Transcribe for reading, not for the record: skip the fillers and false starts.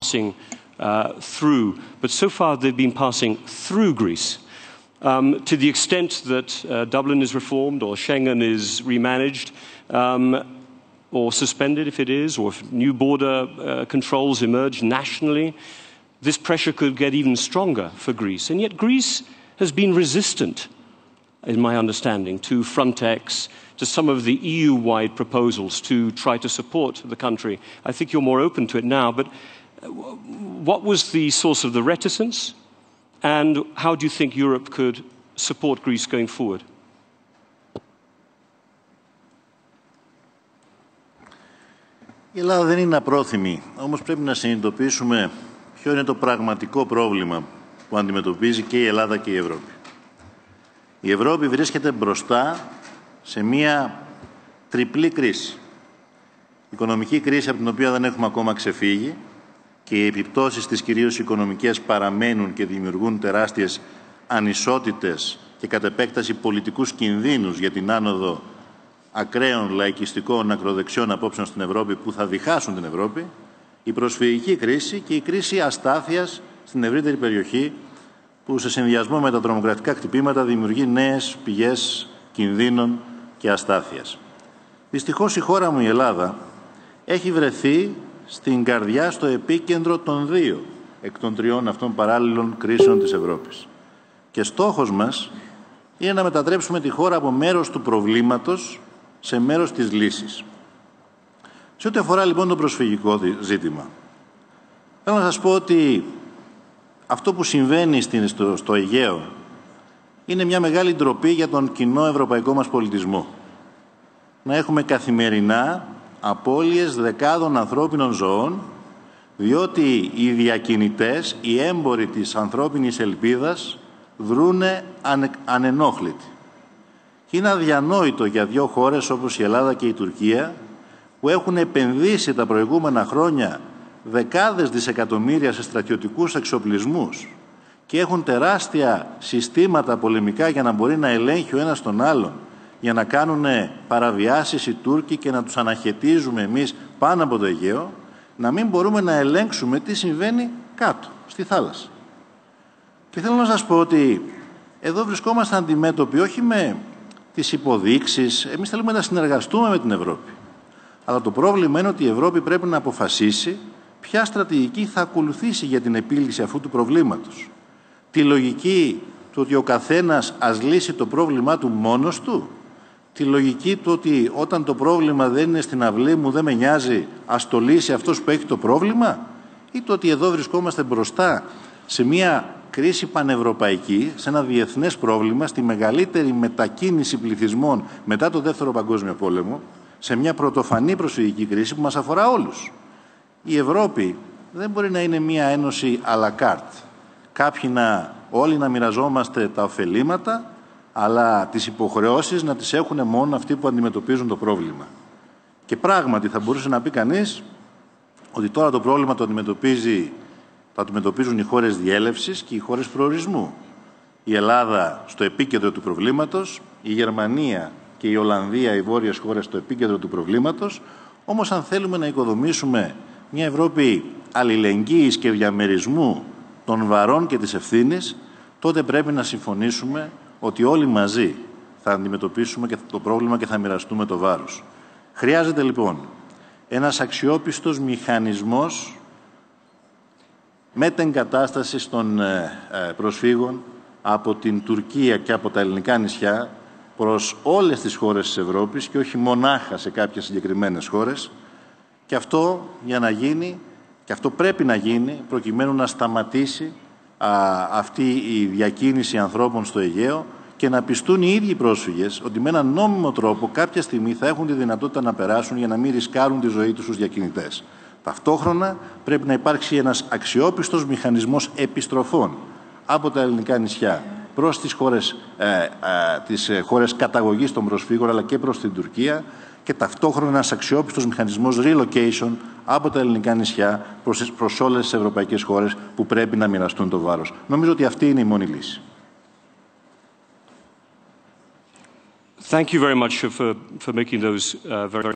passing through, but so far they've been passing through Greece. To the extent that Dublin is reformed or Schengen is remanaged, or suspended if it is, or if new border controls emerge nationally, this pressure could get even stronger for Greece. And yet Greece has been resistant, in my understanding, to Frontex, to some of the EU-wide proposals to try to support the country. I think you're more open to it now, but what was the source of the reticence, and how do you think Europe could support Greece going forward? Η Ελλάδα δεν είναι απρόθυμη, όμως πρέπει να συνειδητοποιήσουμε ποιο είναι το πραγματικό πρόβλημα που αντιμετωπίζει και η Ελλάδα και η Ευρώπη. Η Ευρώπη βρίσκεται μπροστά σε μία τριπλή κρίση. Οικονομική κρίση από την οποία δεν έχουμε ακόμα ξεφύγει και οι επιπτώσεις της κυρίως οικονομικές παραμένουν και δημιουργούν τεράστιες ανισότητες και κατ' επέκταση πολιτικούς κινδύνους για την άνοδο ακραίων λαϊκιστικών ακροδεξιών απόψεων στην Ευρώπη που θα διχάσουν την Ευρώπη, η προσφυγική κρίση και η κρίση αστάθειας στην ευρύτερη περιοχή που σε συνδυασμό με τα τρομοκρατικά χτυπήματα δημιουργεί νέες πηγές κινδύνων και αστάθειας. Δυστυχώς η χώρα μου, η Ελλάδα, έχει βρεθεί στην καρδιά, στο επίκεντρο των δύο εκ των τριών αυτών παράλληλων κρίσεων της Ευρώπης. Και στόχος μας είναι να μετατρέψουμε τη χώρα από μέρος του προβλήματος σε μέρος της λύσης. Σε ό,τι αφορά λοιπόν το προσφυγικό ζήτημα, θέλω να σας πω ότι αυτό που συμβαίνει στο Αιγαίο είναι μια μεγάλη ντροπή για τον κοινό ευρωπαϊκό μας πολιτισμό. Να έχουμε καθημερινά απώλειες δεκάδων ανθρώπινων ζωών, διότι οι διακινητές, οι έμποροι της ανθρώπινης ελπίδας δρούνε ανενόχλητοι. Και είναι αδιανόητο για δύο χώρες όπως η Ελλάδα και η Τουρκία, που έχουν επενδύσει τα προηγούμενα χρόνια δεκάδες δισεκατομμύρια σε στρατιωτικούς εξοπλισμούς και έχουν τεράστια συστήματα πολεμικά για να μπορεί να ελέγχει ο ένας τον άλλον, για να κάνουν παραβιάσεις οι Τούρκοι και να τους αναχαιτίζουμε εμείς πάνω από το Αιγαίο, να μην μπορούμε να ελέγξουμε τι συμβαίνει κάτω, στη θάλασσα. Και θέλω να σας πω ότι εδώ βρισκόμαστε αντιμέτωποι όχι με τις υποδείξεις, εμείς θέλουμε να συνεργαστούμε με την Ευρώπη. Αλλά το πρόβλημα είναι ότι η Ευρώπη πρέπει να αποφασίσει ποια στρατηγική θα ακολουθήσει για την επίλυση αυτού του προβλήματος. Τη λογική του ότι ο καθένας ας λύσει το πρόβλημά του μόνος του. Τη λογική του ότι όταν το πρόβλημα δεν είναι στην αυλή μου, δεν με νοιάζει, ας το λύσει αυτός που έχει το πρόβλημα. Ή το ότι εδώ βρισκόμαστε μπροστά σε μια κρίση πανευρωπαϊκή, σε ένα διεθνές πρόβλημα, στη μεγαλύτερη μετακίνηση πληθυσμών μετά το Δεύτερο Παγκόσμιο Πόλεμο, σε μια πρωτοφανή προσφυγική κρίση που μας αφορά όλους. Η Ευρώπη δεν μπορεί να είναι μια ένωση à la carte. Κάποιοι όλοι να μοιραζόμαστε τα ωφελήματα, αλλά τις υποχρεώσεις να τις έχουν μόνο αυτοί που αντιμετωπίζουν το πρόβλημα. Και πράγματι θα μπορούσε να πει κανείς ότι τώρα το πρόβλημα το αντιμετωπίζουν οι χώρες διέλευσης και οι χώρες προορισμού. Η Ελλάδα στο επίκεντρο του προβλήματος, η Γερμανία και η Ολλανδία, οι βόρειες χώρες στο επίκεντρο του προβλήματος. Όμως αν θέλουμε να οικοδομήσουμε μια Ευρώπη αλληλεγγύης και διαμερισμού των βαρών και της ευθύνης, τότε πρέπει να συμφωνήσουμε ότι όλοι μαζί θα αντιμετωπίσουμε και το πρόβλημα και θα μοιραστούμε το βάρος. Χρειάζεται λοιπόν ένας αξιόπιστος μηχανισμός μετεγκατάστασης των προσφύγων από την Τουρκία και από τα ελληνικά νησιά προς όλες τις χώρες της Ευρώπης και όχι μονάχα σε κάποιες συγκεκριμένες χώρες. Και αυτό για να γίνει, και αυτό πρέπει να γίνει προκειμένου να σταματήσει αυτή η διακίνηση ανθρώπων στο Αιγαίο και να πιστούν οι ίδιοι πρόσφυγες ότι με έναν νόμιμο τρόπο κάποια στιγμή θα έχουν τη δυνατότητα να περάσουν για να μην ρισκάρουν τη ζωή τους στους διακινητές. Ταυτόχρονα πρέπει να υπάρξει ένας αξιόπιστος μηχανισμός επιστροφών από τα ελληνικά νησιά προς τις χώρες καταγωγής των προσφύγων αλλά και προς την Τουρκία και ταυτόχρονα ένας αξιόπιστος μηχανισμός relocation από τα ελληνικά νησιά προς όλες τις ευρωπαϊκές χώρες που πρέπει να μοιραστούν το βάρος. Νομίζω ότι αυτή είναι η μόνη λύση. Thank you very much for making those very